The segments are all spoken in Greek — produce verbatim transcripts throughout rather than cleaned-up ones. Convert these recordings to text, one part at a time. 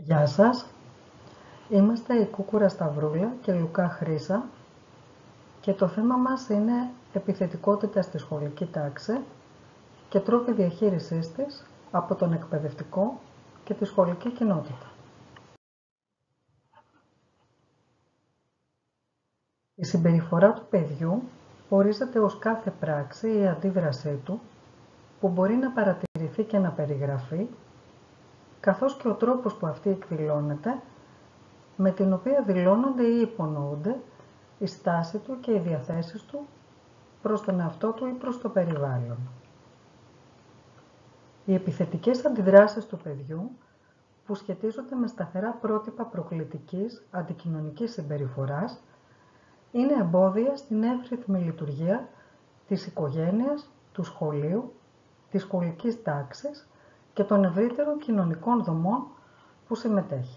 Γεια σας, είμαστε η Κούκουρα Σταυρούλα και Λουκά Χρύσα και το θέμα μας είναι επιθετικότητα στη σχολική τάξη και τρόποι διαχείρισής της από τον εκπαιδευτικό και τη σχολική κοινότητα. Η συμπεριφορά του παιδιού ορίζεται ως κάθε πράξη ή αντίδρασή του που μπορεί να παρατηρηθεί και να περιγραφεί, καθώς και ο τρόπος που αυτή εκδηλώνεται, με την οποία δηλώνονται ή υπονοούνται η στάση του και οι διαθέσεις του προς τον εαυτό του ή προς το περιβάλλον. Οι επιθετικές αντιδράσεις του παιδιού, που σχετίζονται με σταθερά πρότυπα προκλητικής αντικοινωνικής συμπεριφοράς, είναι εμπόδια στην εύρυθμη λειτουργία της οικογένειας, του σχολείου, της σχολικής τάξης και των ευρύτερων κοινωνικών δομών που συμμετέχει.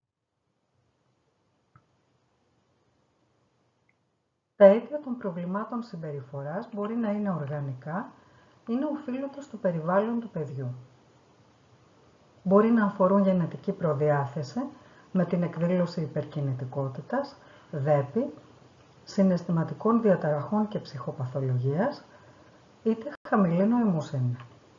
Τα αίτια των προβλημάτων συμπεριφοράς μπορεί να είναι οργανικά ή να οφείλονται στο περιβάλλον του παιδιού. Μπορεί να αφορούν γενετική προδιάθεση με την εκδήλωση υπερκινητικότητας, δέπη, συναισθηματικών διαταραχών και ψυχοπαθολογίας, είτε χαμηλή νοημοσύνη.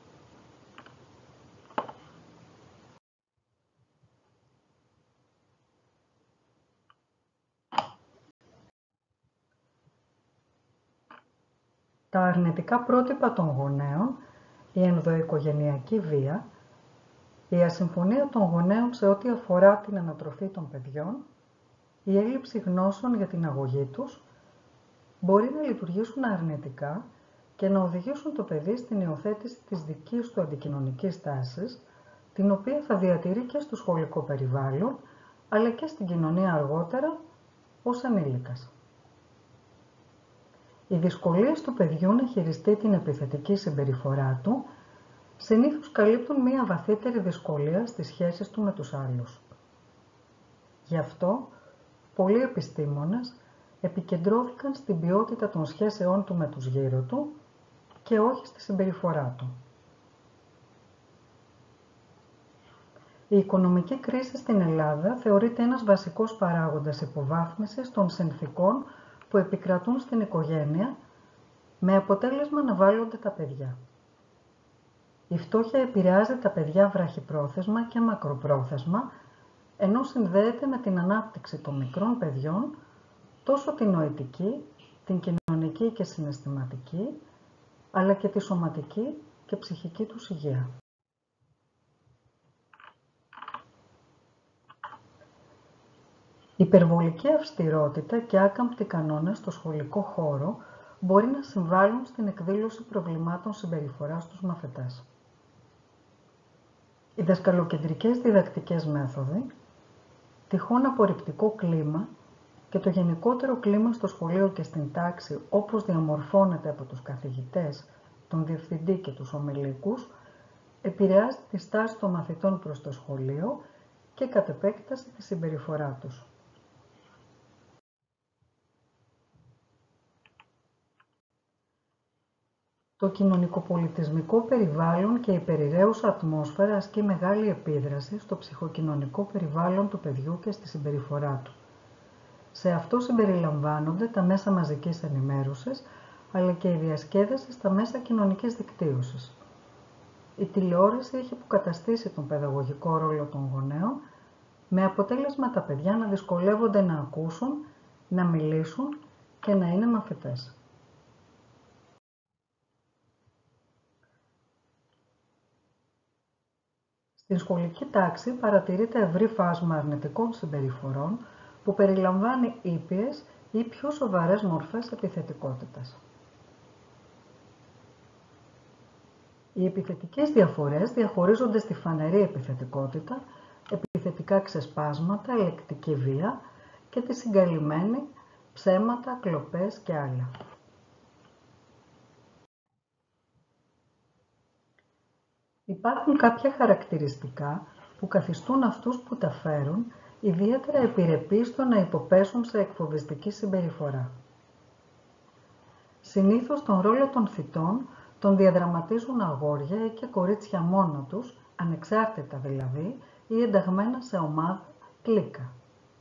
Τα αρνητικά πρότυπα των γονέων, η ενδοοικογενειακή βία, η ασυμφωνία των γονέων σε ό,τι αφορά την ανατροφή των παιδιών, η έλλειψη γνώσεων για την αγωγή τους, μπορεί να λειτουργήσουν αρνητικά και να οδηγήσουν το παιδί στην υιοθέτηση της δικής του αντικοινωνικής τάσης, την οποία θα διατηρεί και στο σχολικό περιβάλλον, αλλά και στην κοινωνία αργότερα ως ενήλικας. Οι δυσκολίες του παιδιού να χειριστεί την επιθετική συμπεριφορά του συνήθως καλύπτουν μία βαθύτερη δυσκολία στις σχέσεις του με τους άλλους. Γι' αυτό, πολλοί επιστήμονες επικεντρώθηκαν στην ποιότητα των σχέσεών του με τους γύρω του και όχι στη συμπεριφορά του. Η οικονομική κρίση στην Ελλάδα θεωρείται ένας βασικός παράγοντας υποβάθμισης των συνθηκών που επικρατούν στην οικογένεια, με αποτέλεσμα να βάλλονται τα παιδιά. Η φτώχεια επηρεάζει τα παιδιά βραχυπρόθεσμα και μακροπρόθεσμα, ενώ συνδέεται με την ανάπτυξη των μικρών παιδιών, τόσο την νοητική, την κοινωνική και συναισθηματική, αλλά και τη σωματική και ψυχική τους υγεία. Υπερβολική αυστηρότητα και άκαμπτοι κανόνες στο σχολικό χώρο μπορεί να συμβάλλουν στην εκδήλωση προβλημάτων συμπεριφοράς στους μαθητές. Οι δασκαλοκεντρικές διδακτικές μέθοδοι, τυχόν απορριπτικό κλίμα και το γενικότερο κλίμα στο σχολείο και στην τάξη όπως διαμορφώνεται από τους καθηγητές, τον διευθυντή και τους ομιλίκους, επηρεάζει τη στάση των μαθητών προς το σχολείο και κατ' επέκταση τη συμπεριφορά τους. Το κοινωνικοπολιτισμικό περιβάλλον και η περιραίουσα ατμόσφαιρα ασκεί μεγάλη επίδραση στο ψυχοκοινωνικό περιβάλλον του παιδιού και στη συμπεριφορά του. Σε αυτό συμπεριλαμβάνονται τα μέσα μαζικής ενημέρωσης, αλλά και η διασκέδαση στα μέσα κοινωνικής δικτύωσης. Η τηλεόραση έχει αποκαταστήσει τον παιδαγωγικό ρόλο των γονέων, με αποτέλεσμα τα παιδιά να δυσκολεύονται να ακούσουν, να μιλήσουν και να είναι μαθητές. Στην σχολική τάξη παρατηρείται ευρύ φάσμα αρνητικών συμπεριφορών που περιλαμβάνει ήπιες ή πιο σοβαρές μορφές επιθετικότητας. Οι επιθετικές διαφορές διαχωρίζονται στη φανερή επιθετικότητα, επιθετικά ξεσπάσματα, ελεκτική βία και τη συγκαλυμμένη, ψέματα, κλοπές και άλλα. Υπάρχουν κάποια χαρακτηριστικά που καθιστούν αυτούς που τα φέρουν ιδιαίτερα επιρρεπείς στο να υποπέσουν σε εκφοβιστική συμπεριφορά. Συνήθως τον ρόλο των θητών τον διαδραματίζουν αγόρια ή και κορίτσια μόνο τους, ανεξάρτητα δηλαδή, ή ενταγμένα σε ομάδα, κλίκα.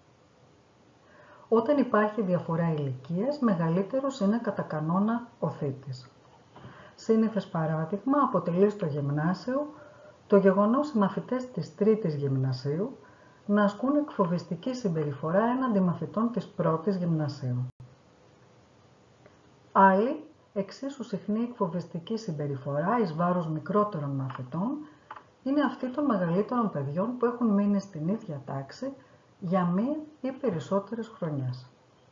Όταν υπάρχει διαφορά ηλικίας, μεγαλύτερος είναι κατά κανόνα ο θήτης. Σύνηθες παράδειγμα αποτελεί στο γυμνάσιο το γεγονός οι μαθητές της τρίτης γυμνασίου να ασκούν εκφοβιστική συμπεριφορά έναντι μαθητών της πρώτης γυμνασίου. Άλλη, εξίσου συχνή εκφοβιστική συμπεριφορά εις βάρος μικρότερων μαθητών είναι αυτή των μεγαλύτερων παιδιών που έχουν μείνει στην ίδια τάξη για μία ή περισσότερες χρονιές.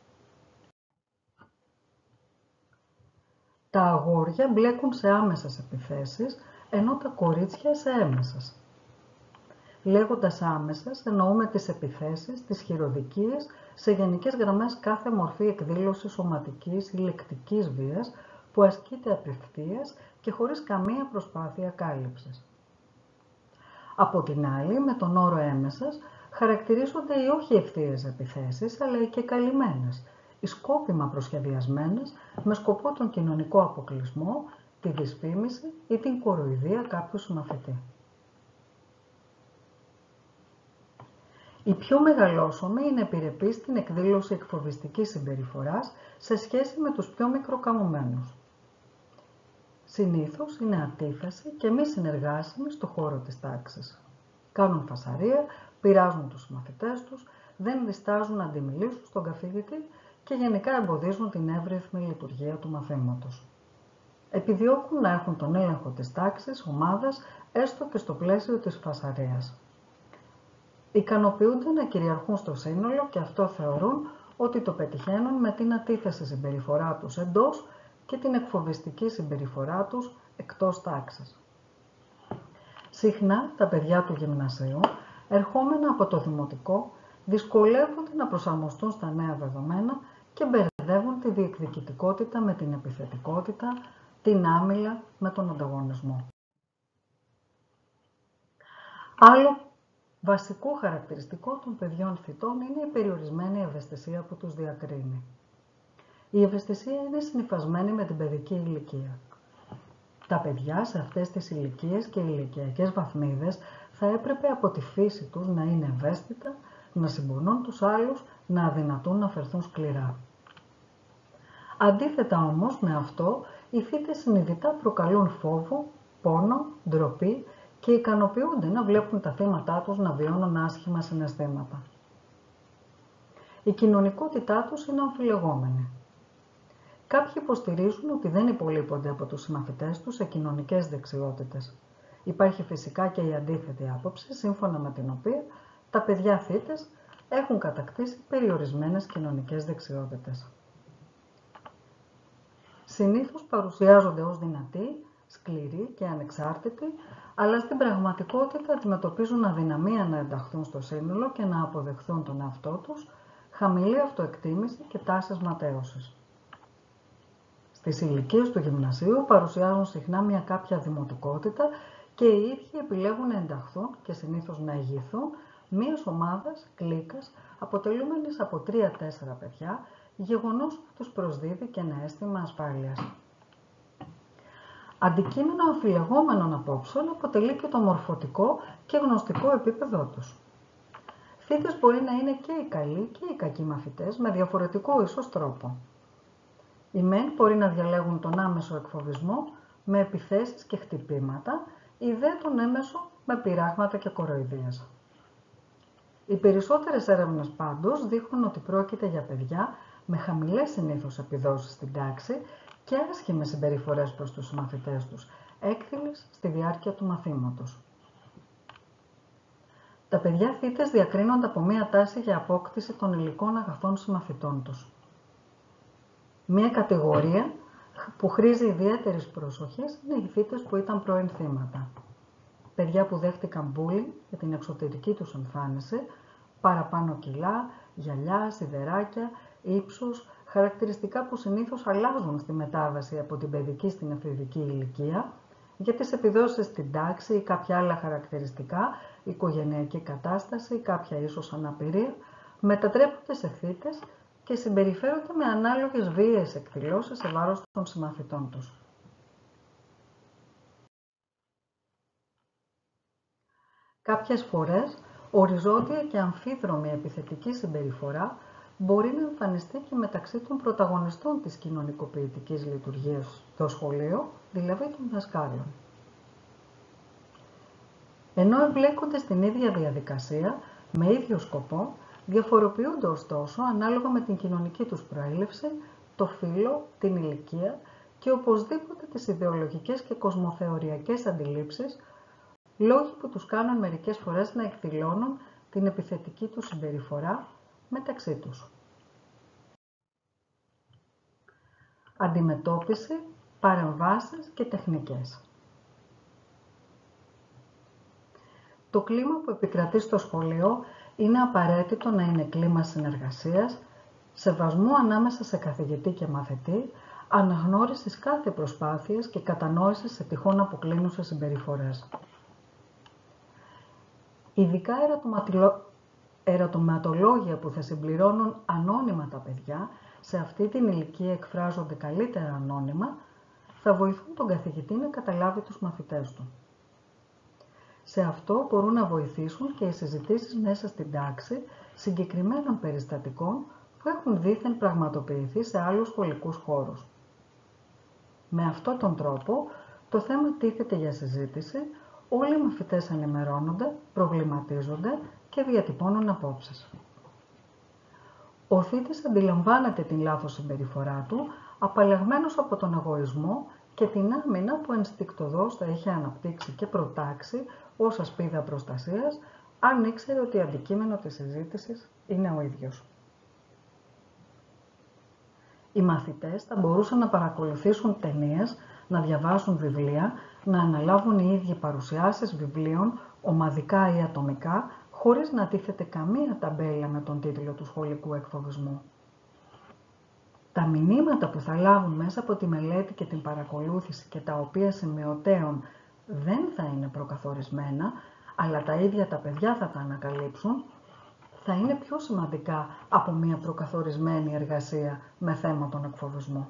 Τα αγόρια μπλέκουν σε άμεσες επιθέσεις, ενώ τα κορίτσια σε έμεσες. Λέγοντας άμεσες, εννοούμε τις επιθέσεις, τις χειροδικίες, σε γενικές γραμμές κάθε μορφή εκδήλωσης σωματικής ή λεκτικής βίας που ασκείται απευθείας και χωρίς καμία προσπάθεια κάλυψης. Από την άλλη, με τον όρο έμεσες, χαρακτηρίζονται οι όχι ευθείες επιθέσεις, αλλά οι και καλυμμένες, οι σκόπιμα προσχεδιασμένες, με σκοπό τον κοινωνικό αποκλεισμό, τη δυσφήμιση ή την κοροϊδία κάποιου συμμαθητή. Οι πιο μεγαλόσωμοι είναι επιρρεπείς στην εκδήλωση εκφοβιστικής συμπεριφοράς σε σχέση με τους πιο μικροκαμωμένους. Συνήθως είναι αντίθεση και μη συνεργάσιμοι στο χώρο της τάξης. Κάνουν φασαρία, πειράζουν τους συμμαθητές τους, δεν διστάζουν να αντιμιλήσουν στον καθηγητή και γενικά εμποδίζουν την εύρυθμη λειτουργία του μαθήματος. Επιδιώκουν να έχουν τον έλεγχο της τάξης, ομάδας, έστω και στο πλαίσιο της φασαρίας. Ικανοποιούνται να κυριαρχούν στο σύνολο και αυτό θεωρούν ότι το πετυχαίνουν με την αντίθεση συμπεριφορά τους εντός και την εκφοβιστική συμπεριφορά τους εκτός τάξης. Συχνά τα παιδιά του γυμνασίου, ερχόμενα από το δημοτικό, δυσκολεύονται να προσαρμοστούν στα νέα δεδομένα και μπερδεύουν τη διεκδικητικότητα με την επιθετικότητα, την άμυλα με τον ανταγωνισμό. Άλλο βασικό χαρακτηριστικό των παιδιών θητών είναι η περιορισμένη ευαισθησία που τους διακρίνει. Η ευαισθησία είναι συνυφασμένη με την παιδική ηλικία. Τα παιδιά σε αυτές τις ηλικίες και ηλικιακές βαθμίδες θα έπρεπε από τη φύση τους να είναι ευαίσθητα, να συμπονούν τους άλλους, να αδυνατούν να φερθούν σκληρά. Αντίθετα όμως με αυτό, οι θύτες συνειδητά προκαλούν φόβο, πόνο, ντροπή και ικανοποιούνται να βλέπουν τα θύματά τους να βιώνουν άσχημα συναισθήματα. Η κοινωνικότητά τους είναι αμφιλεγόμενη. Κάποιοι υποστηρίζουν ότι δεν υπολείπονται από τους συμμαθητές τους σε κοινωνικές δεξιότητες. Υπάρχει φυσικά και η αντίθετη άποψη, σύμφωνα με την οποία τα παιδιά θύτες έχουν κατακτήσει περιορισμένες κοινωνικές δεξιότητες. Συνήθως παρουσιάζονται ως δυνατοί, σκληροί και ανεξάρτητοι, αλλά στην πραγματικότητα αντιμετωπίζουν αδυναμία να ενταχθούν στο σύνολο και να αποδεχθούν τον εαυτό τους, χαμηλή αυτοεκτίμηση και τάσεις ματέωσης. Στις ηλικίες του γυμνασίου παρουσιάζουν συχνά μια κάποια δημοτικότητα και οι ίδιοι επιλέγουν να ενταχθούν και συνήθως να ηγηθούν μιας ομάδας, κλίκας, αποτελούμενης από τρία τέσσερα παιδιά, γεγονός που τους προσδίδει και ένα αίσθημα ασφάλειας. Αντικείμενο αμφιλεγόμενων απόψεων αποτελεί και το μορφωτικό και γνωστικό επίπεδό τους. Θύτες μπορεί να είναι και οι καλοί και οι κακοί μαθητές με διαφορετικό ίσως τρόπο. Οι μεν μπορεί να διαλέγουν τον άμεσο εκφοβισμό με επιθέσεις και χτυπήματα, οι δε τον έμεσο με πειράγματα και κοροϊδίες. Οι περισσότερες έρευνες πάντως δείχνουν ότι πρόκειται για παιδιά με χαμηλές συνήθως επιδόσεις στην τάξη και άσχημες συμπεριφορές προς τους μαθητές τους, έκθυλες στη διάρκεια του μαθήματος. Τα παιδιά θύτες διακρίνονται από μία τάση για απόκτηση των υλικών αγαθών συμμαθητών τους. Μία κατηγορία που χρήζει ιδιαίτερης προσοχής είναι οι θύτες που ήταν πρώην θύματα. Παιδιά που δέχτηκαν bullying για την εξωτερική τους εμφάνιση, παραπάνω κιλά, γυαλιά, σιδεράκια, ύψος, χαρακτηριστικά που συνήθως αλλάζουν στη μετάβαση από την παιδική στην εφηβική ηλικία, για τις επιδόσεις στην τάξη ή κάποια άλλα χαρακτηριστικά, οικογενειακή κατάσταση ή κάποια ίσως αναπηρία, μετατρέπονται σε θύτες και συμπεριφέρονται με ανάλογες βίαιες εκδηλώσεις σε βάρος των συμμαθητών τους. Κάποιες φορές Οριζόντια και αμφίδρομη επιθετική συμπεριφορά μπορεί να εμφανιστεί και μεταξύ των πρωταγωνιστών της κοινωνικοποιητικής λειτουργίας στο σχολείο, δηλαδή των δασκάλων. Ενώ εμπλέκονται στην ίδια διαδικασία, με ίδιο σκοπό, διαφοροποιούνται ωστόσο ανάλογα με την κοινωνική τους προέλευση, το φύλο, την ηλικία και οπωσδήποτε τις ιδεολογικές και κοσμοθεωριακές αντιλήψεις, λόγοι που τους κάνουν μερικές φορές να εκδηλώνουν την επιθετική τους συμπεριφορά μεταξύ τους. Αντιμετώπιση, παρεμβάσεις και τεχνικές. Το κλίμα που επικρατεί στο σχολείο είναι απαραίτητο να είναι κλίμα συνεργασίας, σεβασμού ανάμεσα σε καθηγητή και μαθητή, αναγνώρισης κάθε προσπάθειας και κατανόησης σε τυχόν αποκλίνουσες συμπεριφορές. Ειδικά ερωτηματολόγια που θα συμπληρώνουν ανώνυμα τα παιδιά, σε αυτή την ηλικία εκφράζονται καλύτερα ανώνυμα, θα βοηθούν τον καθηγητή να καταλάβει τους μαθητές του. Σε αυτό μπορούν να βοηθήσουν και οι συζητήσεις μέσα στην τάξη συγκεκριμένων περιστατικών που έχουν δήθεν πραγματοποιηθεί σε άλλους σχολικούς χώρους. Με αυτόν τον τρόπο, το θέμα τίθεται για συζήτηση, όλοι οι μαθητές ενημερώνονται, προβληματίζονται και διατυπώνουν απόψεις. Ο θήτης αντιλαμβάνεται την λάθος συμπεριφορά του, απαλλαγμένος από τον εγωισμό και την άμυνα που ενστικτωδώς θα είχε αναπτύξει και προτάξει ως ασπίδα προστασίας, αν ήξερε ότι αντικείμενο της συζήτησης είναι ο ίδιος. Οι μαθητές θα μπορούσαν να παρακολουθήσουν ταινίες, να διαβάσουν βιβλία, να αναλάβουν οι ίδιοι παρουσιάσεις βιβλίων, ομαδικά ή ατομικά, χωρίς να τίθεται καμία ταμπέλα με τον τίτλο του σχολικού εκφοβισμού. Τα μηνύματα που θα λάβουν μέσα από τη μελέτη και την παρακολούθηση και τα οποία σημειωτέων δεν θα είναι προκαθορισμένα, αλλά τα ίδια τα παιδιά θα τα ανακαλύψουν, θα είναι πιο σημαντικά από μια προκαθορισμένη εργασία με θέμα τον εκφοβισμό.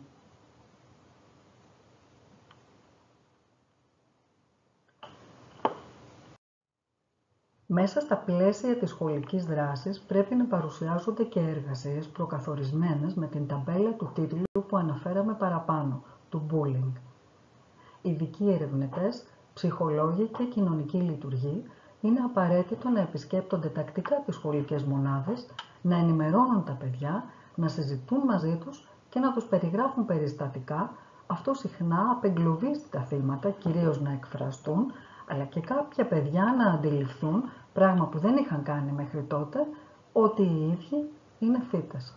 Μέσα στα πλαίσια της σχολικής δράσης πρέπει να παρουσιάζονται και εργασίες προκαθορισμένες με την ταμπέλα του τίτλου που αναφέραμε παραπάνω, του bullying. Ειδικοί ερευνητές, ψυχολόγοι και κοινωνικοί λειτουργοί είναι απαραίτητο να επισκέπτονται τακτικά τις σχολικές μονάδες, να ενημερώνουν τα παιδιά, να συζητούν μαζί τους και να τους περιγράφουν περιστατικά, αυτό συχνά απεγκλωβίζει τα θύματα, κυρίως να εκφραστούν, αλλά και κάποια παιδιά να αντιληφθούν, πράγμα που δεν είχαν κάνει μέχρι τότε, ότι οι ίδιοι είναι θύτες.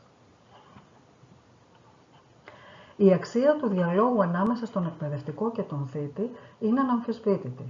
Η αξία του διαλόγου ανάμεσα στον εκπαιδευτικό και τον θύτη είναι αναμφισβήτητη.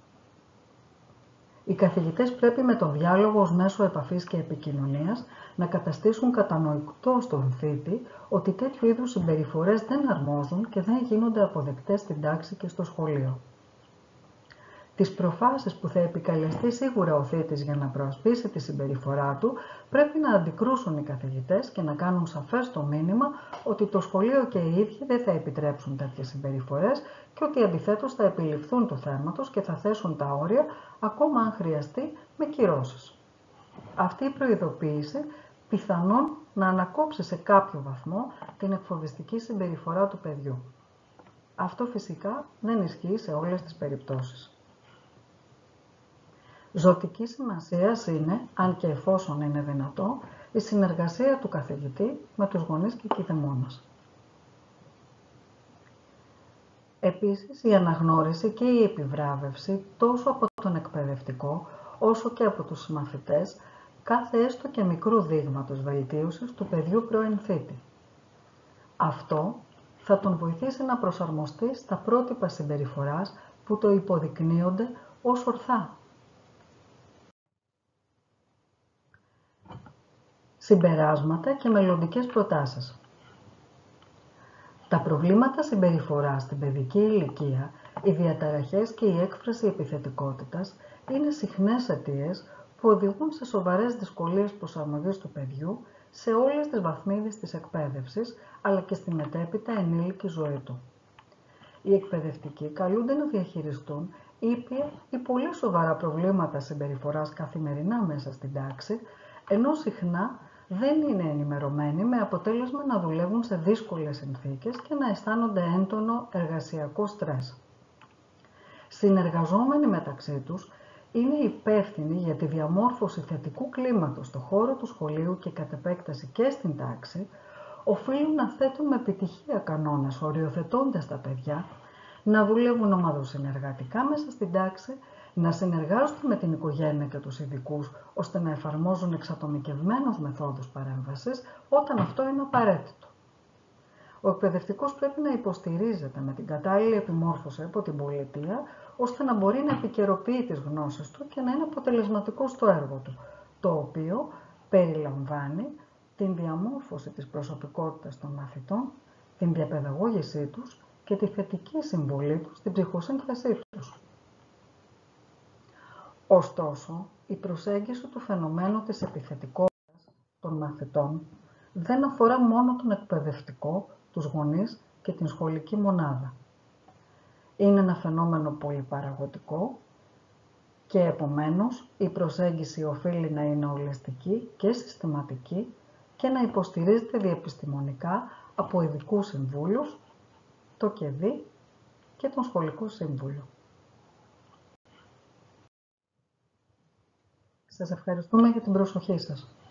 Οι καθηγητές πρέπει με τον διάλογο ως μέσο επαφής και επικοινωνίας να καταστήσουν κατανοητό στον θύτη ότι τέτοιου είδους συμπεριφορές δεν αρμόζουν και δεν γίνονται αποδεκτές στην τάξη και στο σχολείο. Τις προφάσεις που θα επικαλεστεί σίγουρα ο θύτης για να προασπίσει τη συμπεριφορά του πρέπει να αντικρούσουν οι καθηγητές και να κάνουν σαφές το μήνυμα ότι το σχολείο και οι ίδιοι δεν θα επιτρέψουν τέτοιες συμπεριφορές και ότι αντιθέτως θα επιληφθούν του θέματος και θα θέσουν τα όρια, ακόμα αν χρειαστεί, με κυρώσεις. Αυτή η προειδοποίηση πιθανόν να ανακόψει σε κάποιο βαθμό την εκφοβιστική συμπεριφορά του παιδιού. Αυτό φυσικά δεν ισχύει σε όλες τις περιπτώσεις. Ζωτική σημασία είναι, αν και εφόσον είναι δυνατό, η συνεργασία του καθηγητή με τους γονείς και κηδεμόνας. Επίσης, η αναγνώριση και η επιβράβευση τόσο από τον εκπαιδευτικό όσο και από τους συμμαθητές κάθε έστω και μικρού δείγματος βελτίωσης του παιδιού πρώην θύτη. Αυτό θα τον βοηθήσει να προσαρμοστεί στα πρότυπα συμπεριφοράς που το υποδεικνύονται ως ορθά. Συμπεράσματα και μελλοντικές προτάσεις. Τα προβλήματα συμπεριφοράς στην παιδική ηλικία, οι διαταραχές και η έκφραση επιθετικότητας είναι συχνές αιτίες που οδηγούν σε σοβαρές δυσκολίες προσαρμογής του παιδιού σε όλες τις βαθμίδες της εκπαίδευσης, αλλά και στη μετέπειτα ενήλικη ζωή του. Οι εκπαιδευτικοί καλούνται να διαχειριστούν ήπια ή πολύ σοβαρά προβλήματα συμπεριφοράς καθημερινά μέσα στην τάξη, ενώ συχνά δεν είναι ενημερωμένοι, με αποτέλεσμα να δουλεύουν σε δύσκολες συνθήκες και να αισθάνονται έντονο εργασιακό στρες. Συνεργαζόμενοι μεταξύ τους, είναι υπεύθυνοι για τη διαμόρφωση θετικού κλίματος στο χώρο του σχολείου και κατ' επέκταση και στην τάξη, οφείλουν να θέτουν με επιτυχία κανόνες, οριοθετώντας τα παιδιά, να δουλεύουν ομαδοσυνεργατικά μέσα στην τάξη, να συνεργάζονται με την οικογένεια και τους ειδικούς, ώστε να εφαρμόζουν εξατομικευμένους μεθόδους παρέμβασης όταν αυτό είναι απαραίτητο. Ο εκπαιδευτικός πρέπει να υποστηρίζεται με την κατάλληλη επιμόρφωση από την πολιτεία, ώστε να μπορεί να επικαιροποιεί τις γνώσεις του και να είναι αποτελεσματικό στο έργο του, το οποίο περιλαμβάνει την διαμόρφωση της προσωπικότητας των μαθητών, την διαπαιδαγώγησή τους και τη θετική συμβολή τους στην ψυχοσύνθεσή τους. Ωστόσο, η προσέγγιση του φαινομένου της επιθετικότητας των μαθητών δεν αφορά μόνο τον εκπαιδευτικό, τους γονείς και την σχολική μονάδα. Είναι ένα φαινόμενο πολυπαραγωτικό και επομένως η προσέγγιση οφείλει να είναι ολιστική και συστηματική και να υποστηρίζεται διεπιστημονικά από ειδικούς συμβούλους, το ΚΕΔΙ και τον Σχολικό Σύμβουλο. Σας ευχαριστούμε για την προσοχή σας.